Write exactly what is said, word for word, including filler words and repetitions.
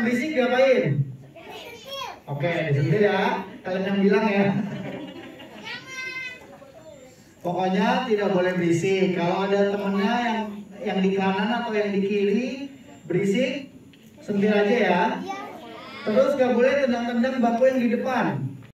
berisik diapain? Oke, disentil ya. Kalian yang bilang ya. Pokoknya tidak boleh berisik. Kalau ada temennya yang yang di kanan atau yang di kiri berisik, sentil aja ya. Terus gak boleh tendang-tendang bangku yang di depan.